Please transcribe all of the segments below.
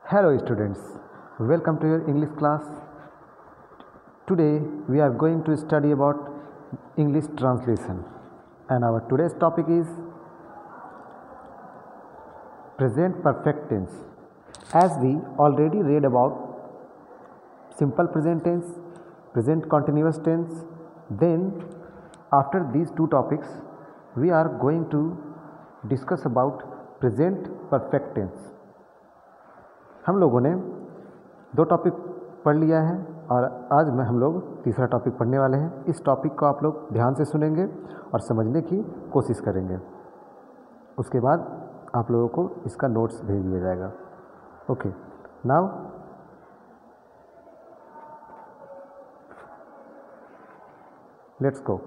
Hello students, welcome to your English class. Today we are going to study about English translation and our today's topic is present perfect tense. As we already read about simple present tense, present continuous tense, then after these two topics we are going to discuss about present perfect tense. हम लोगों ने दो topic पढ़ लिया है और आज में हम लोग तीसरा टॉपिक पढ़ने वाले हैं। इस टॉपिक को आप लोग ध्यान से सुनेंगे और समझने की कोशिश करेंगे। उसके बाद आप लोगों को इसका नोट्स भेज दिया जाएगा। Okay, now let's go.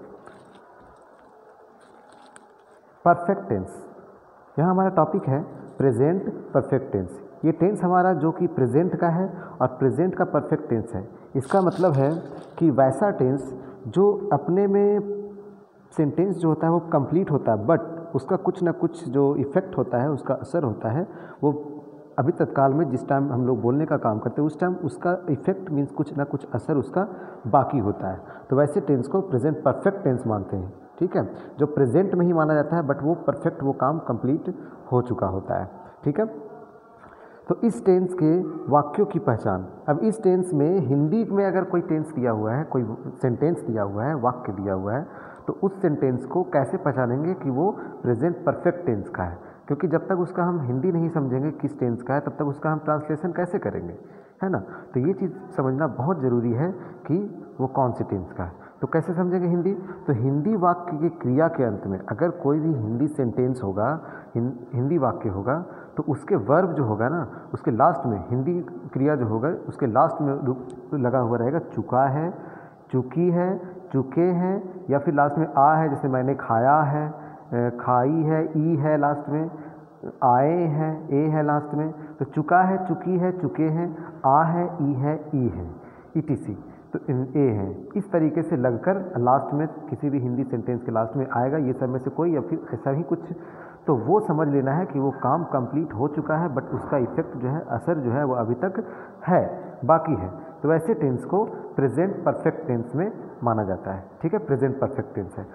Perfect tense, यहाँ हमारा टॉपिक है प्रेजेंट परफेक्ट टेंस। ये टेंस हमारा जो कि प्रेजेंट का है और प्रेजेंट का परफेक्ट टेंस है। इसका मतलब है कि वैसा टेंस जो अपने में सेंटेंस जो होता है वो कंप्लीट होता है, बट उसका कुछ ना कुछ जो इफ़ेक्ट होता है, उसका असर होता है, वो अभी तत्काल में जिस टाइम हम लोग बोलने का काम करते हैं उस टाइम उसका इफ़ेक्ट मीन्स कुछ ना कुछ असर उसका बाकी होता है। तो वैसे टेंस को प्रेजेंट परफेक्ट टेंस मानते हैं। ठीक है, जो प्रेजेंट में ही माना जाता है बट वो परफेक्ट वो काम कंप्लीट हो चुका होता है। ठीक है, तो इस टेंस के वाक्यों की पहचान। अब इस टेंस में हिंदी में अगर कोई टेंस दिया हुआ है, कोई सेंटेंस दिया हुआ है, वाक्य दिया हुआ है, तो उस सेंटेंस को कैसे पहचानेंगे कि वो प्रेजेंट परफेक्ट टेंस का है, क्योंकि जब तक उसका हम हिंदी नहीं समझेंगे किस टेंस का है तब तक उसका हम ट्रांसलेशन कैसे करेंगे, है ना। तो ये चीज़ समझना बहुत ज़रूरी है कि वो कौन सी टेंस का है। तो कैसे समझेंगे हिंदी? तो हिंदी वाक्य की क्रिया के अंत में अगर कोई भी हिंदी सेंटेंस होगा, हिंदी वाक्य होगा, तो उसके वर्ब जो होगा ना, उसके लास्ट में हिंदी क्रिया जो होगा उसके लास्ट में लगा हुआ रहेगा चुका है, चुकी है, चुके हैं, या फिर लास्ट में आ है, जैसे मैंने खाया है, खाई है, ई है लास्ट में, आए हैं, ए है लास्ट में। तो चुका है, चुकी है, चुके हैं, आ है, ई है, ई है, ETC, तो ए है। इस तरीके से लगकर लास्ट में किसी भी हिंदी सेंटेंस के लास्ट में आएगा ये सब में से कोई, या फिर ऐसा ही कुछ, तो वो समझ लेना है कि वो काम कंप्लीट हो चुका है बट उसका इफेक्ट जो है, असर जो है वो अभी तक है, बाकी है। तो वैसे टेंस को प्रेजेंट परफेक्ट टेंस में माना जाता है। ठीक है, प्रेजेंट परफेक्ट टेंस है।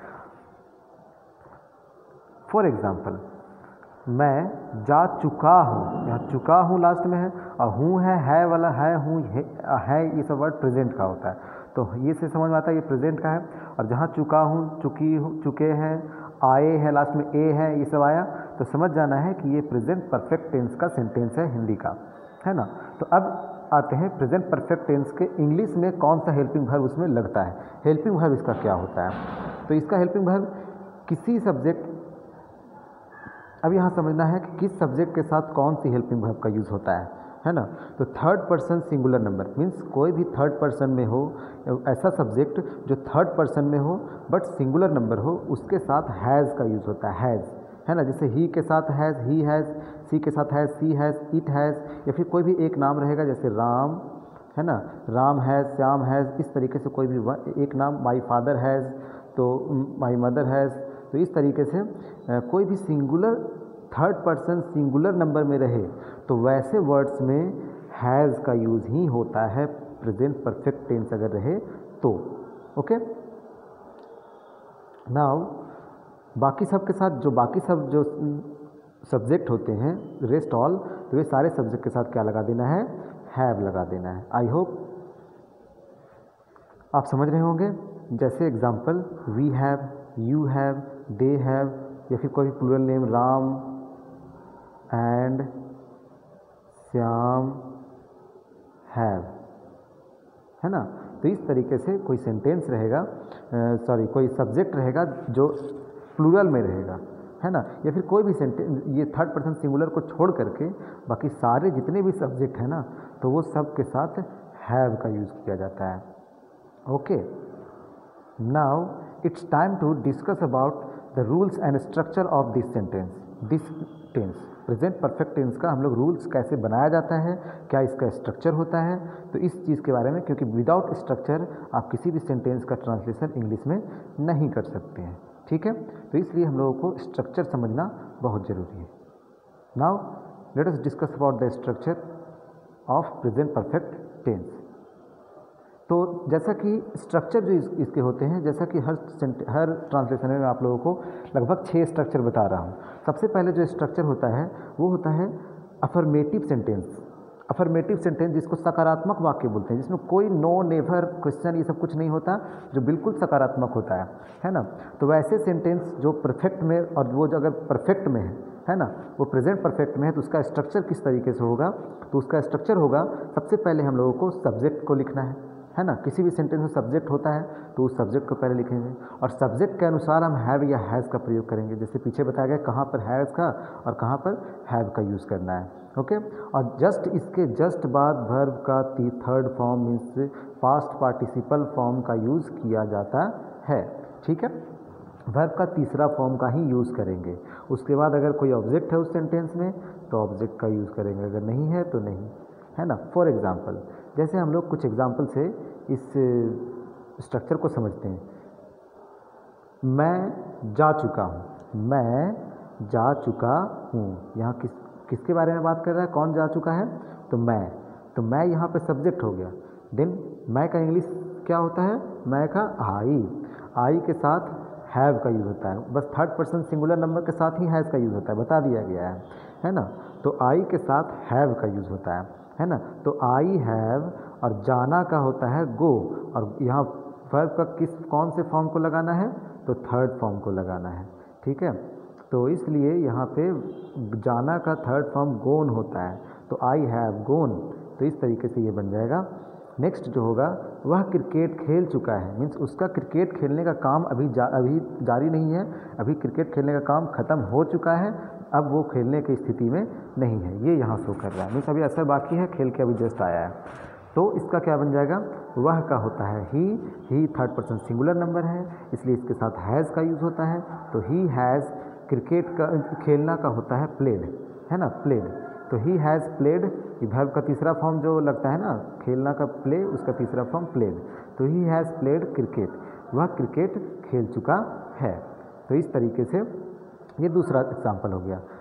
फॉर एग्जाम्पल, मैं जा चुका हूँ, यहाँ चुका हूँ लास्ट में है और हूँ है वाला है, हूँ है, ये सब वर्ड प्रेजेंट का होता है। तो ये से समझ में आता है ये प्रेजेंट का है। और जहाँ चुका हूँ, चुकी हूँ, चुके हैं, आए हैं, लास्ट में ए है, ये सब आया, तो समझ जाना है कि ये प्रेजेंट परफेक्ट टेंस का सेंटेंस है हिंदी का, है ना। तो अब आते हैं प्रेजेंट परफेक्ट टेंस के इंग्लिश में कौन सा हेल्पिंग वर्ब उसमें लगता है। हेल्पिंग वर्ब इसका क्या होता है? तो इसका हेल्पिंग वर्ब किसी सब्जेक्ट, अब यहाँ समझना है कि किस सब्जेक्ट के साथ कौन सी हेल्पिंग वर्ब का यूज़ होता है ना। तो third person singular number means कोई भी थर्ड पर्सन में हो, ऐसा सब्जेक्ट जो थर्ड पर्सन में हो बट सिंगुलर नंबर हो, उसके साथ हैज़ का यूज़ होता है। हैज़, है ना, जैसे ही के साथ हैज़, ही हैज़, सी के साथ has, she has, it has, या फिर कोई भी एक नाम रहेगा जैसे राम, है ना, राम हैज़, श्याम हैज़, इस तरीके से कोई भी एक नाम, माई फादर हैज़, तो माई मदर हैज़। तो इस तरीके से कोई भी singular third person singular number में रहे तो वैसे वर्ड्स में हैज़ का यूज़ ही होता है प्रेजेंट परफेक्ट टेंस अगर रहे तो। ओके, नाउ बाकी सब के साथ जो बाकी सब जो सब्जेक्ट होते हैं रेस्ट ऑल, तो वे सारे सब्जेक्ट के साथ क्या लगा देना है? हैव लगा देना है। आई होप आप समझ रहे होंगे। जैसे example, we have, you have, they have, या फिर कोई plural name Ram and Shyam have, है ना। तो इस तरीके से कोई सेंटेंस रहेगा, कोई सब्जेक्ट रहेगा जो प्लूरल में रहेगा, है ना, या फिर कोई भी सेंटेंस ये थर्ड पर्सन सिंगुलर को छोड़ करके बाकी सारे जितने भी सब्जेक्ट हैं ना, तो वो सब के साथ हैव का यूज़ किया जाता है। Okay, now it's time to discuss about the rules and structure of this sentence. This tense present perfect tense का हम लोग रूल्स कैसे बनाया जाता है, क्या इसका स्ट्रक्चर होता है, तो इस चीज़ के बारे में, क्योंकि विदाउट स्ट्रक्चर आप किसी भी सेंटेंस का ट्रांसलेशन इंग्लिश में नहीं कर सकते हैं। ठीक है, तो इसलिए हम लोगों को स्ट्रक्चर समझना बहुत ज़रूरी है। Now let us discuss about the structure. Of present perfect tense. तो जैसा कि स्ट्रक्चर जो इसके होते हैं, जैसा कि हर ट्रांसलेशन में आप लोगों को लगभग 6 स्ट्रक्चर बता रहा हूँ। सबसे पहले जो स्ट्रक्चर होता है वो होता है अफर्मेटिव सेंटेंस। अफर्मेटिव सेंटेंस जिसको सकारात्मक वाक्य बोलते हैं, जिसमें कोई नो, नेवर, क्वेश्चन ये सब कुछ नहीं होता, जो बिल्कुल सकारात्मक होता है ना। तो वैसे सेंटेंस जो परफेक्ट में, और वो जो अगर परफेक्ट में है ना, वो प्रेजेंट परफेक्ट में है, तो उसका स्ट्रक्चर किस तरीके से होगा? तो उसका स्ट्रक्चर होगा, सबसे पहले हम लोगों को सब्जेक्ट को लिखना है ना। किसी भी सेंटेंस में सब्जेक्ट होता है तो उस सब्जेक्ट को पहले लिखेंगे, और सब्जेक्ट के अनुसार हम हैव या हैज़ का प्रयोग करेंगे। जैसे पीछे बताया गया कहाँ पर हैज़ का और कहाँ पर हैव का यूज़ करना है, ओके। और इसके जस्ट बाद वर्ब का third form means past participle form का यूज़ किया जाता है, ठीक है। वर्ब का तीसरा फॉर्म का ही यूज़ करेंगे। उसके बाद अगर कोई ऑब्जेक्ट है उस सेंटेंस में तो ऑब्जेक्ट का यूज़ करेंगे, अगर नहीं है तो नहीं, है ना। फॉर एग्ज़ाम्पल, जैसे हम लोग कुछ एग्जाम्पल से इस स्ट्रक्चर को समझते हैं। मैं जा चुका हूँ, मैं जा चुका हूँ, यहाँ किसके बारे में बात कर रहा है? कौन जा चुका है? तो मैं यहाँ पे सब्जेक्ट हो गया। देन मैं का इंग्लिश क्या होता है? मैं का आई के साथ हैव का यूज़ होता है, बस थर्ड पर्सन सिंगुलर नंबर के साथ ही हैज़ का यूज़ होता है, बता दिया गया है ना। तो आई के साथ हैव का यूज़ होता है ना। तो आई हैव, और जाना का होता है गो, और यहाँ वर्ब का कौन से फॉर्म को लगाना है? तो थर्ड फॉर्म को लगाना है, ठीक है। तो इसलिए यहाँ पे जाना का थर्ड फॉर्म गोन होता है, तो आई हैव गोन। तो इस तरीके से ये बन जाएगा। नेक्स्ट जो होगा, वह क्रिकेट खेल चुका है, मीन्स उसका क्रिकेट खेलने का काम अभी जारी नहीं है, अभी क्रिकेट खेलने का काम ख़त्म हो चुका है, अब वो खेलने की स्थिति में नहीं है, ये यहाँ शो कर रहा है। मीन्स अभी असर बाकी है, खेल के अभी जस्ट आया है। तो इसका क्या बन जाएगा? वह का होता है he third person singular number है, इसलिए इसके साथ हैज़ का यूज़ होता है। तो ही हैज़, क्रिकेट का खेलना का होता है प्लेड, है ना, प्लेड। तो ही हैज़ प्लेड, वर्ब का तीसरा फॉर्म जो लगता है ना, खेलना का प्ले, उसका तीसरा फॉर्म प्लेड। तो ही हैज़ प्लेड क्रिकेट, वह क्रिकेट खेल चुका है। तो इस तरीके से ये दूसरा एग्जाम्पल हो गया।